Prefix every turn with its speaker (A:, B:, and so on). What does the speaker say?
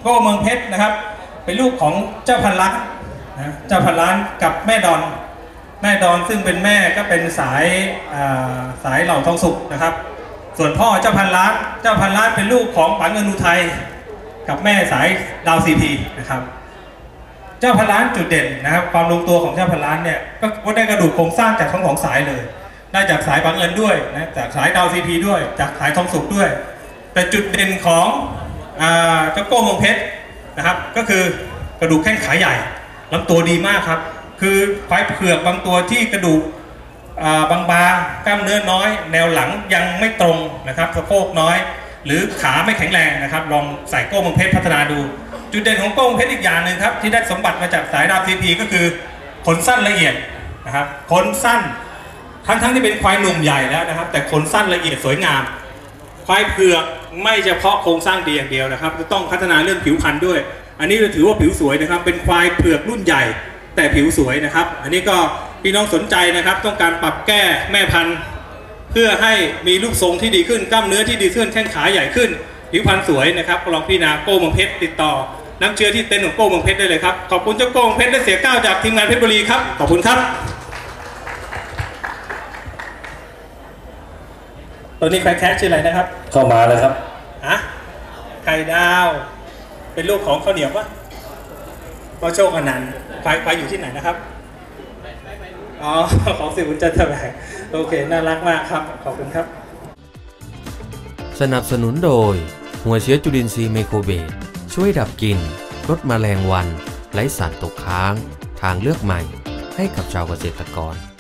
A: โก้เมืองเพชรนะครับเป็นลูกของเจ้าพันล้านนะเจ้าพันล้านกับแม่ดอนซึ่งเป็นแม่ก็เป็นสายเหล่าทองสุกนะครับส่วนพ่อเจ้าพันล้านเป็นลูกของป๋าเงินอุทัยกับแม่สายดาวซีพีนะครับเจ้าพันล้านจุดเด่นนะครับความลงตัวของเจ้าพันล้านเนี่ยก็ได้กระดูกโครงสร้างจากทั้งสองสายเลยได้จากสายป๋าเงินด้วยนะจากสายดาวซีพีด้วยจากสายทองสุกด้วยแต่จุดเด่นของเจ้าโก้เมืองเพชรนะครับก็คือกระดูกแข้งขาใหญ่ลำตัวดีมากครับคือควายเผือกบางตัวที่กระดูกบางๆกล้ามเนื้อน้อยแนวหลังยังไม่ตรงนะครับสะโพกน้อยหรือขาไม่แข็งแรงนะครับลองใส่โก้เมืองเพชรพัฒนาดูจุดเด่นของโก้เมืองเพชรอีกอย่างหนึ่งครับที่ได้สมบัติมาจากสายดาวซีพีก็คือขนสั้นละเอียดนะครับขนสั้นทั้งที่เป็นควายหนุ่มใหญ่แล้วนะครับแต่ขนสั้นละเอียดสวยงามควายเผือกไม่เฉพาะโครงสร้างดีอย่างเดียวนะครับจะต้องพัฒนาเรื่องผิวพรรณด้วยอันนี้เราถือว่าผิวสวยนะครับเป็นควายเผือกรุ่นใหญ่แต่ผิวสวยนะครับอันนี้ก็พี่น้องสนใจนะครับต้องการปรับแก้แม่พันธุ์เพื่อให้มีรูปทรงที่ดีขึ้นกล้ามเนื้อที่ดีขึ้นแข้งขาใหญ่ขึ้นผิวพรรณสวยนะครับลองพี่นาโก้เมืองเพชรติดต่อน้ำเชื้อที่เต็นท์ของโก้เมืองเพชรได้เลยครับขอบคุณเจ้าโก้เมืองเพชรและเสียก้าวจากทีมงานเพชรบุรีครับขอบคุณครับตัวนี้ควายแคะชื่ออะไรนะครับ
B: เข้ามาแล้วครับ
A: ไข่ดาวเป็นลูกของข้าวเหนียวปะก็โชคอนันต์ควายอยู่ที่ไหนนะครับอ๋อของสิบุญจันทร์แบกโอเคน่ารักมากครับขอบคุณครับ
C: สนับสนุนโดยหัวเชื้อจุลินทรีย์ไมโครเบสช่วยดับกลิ่นลดแมลงวันไร้สารตกค้างทางเลือกใหม่ให้กับชาวเกษตรกร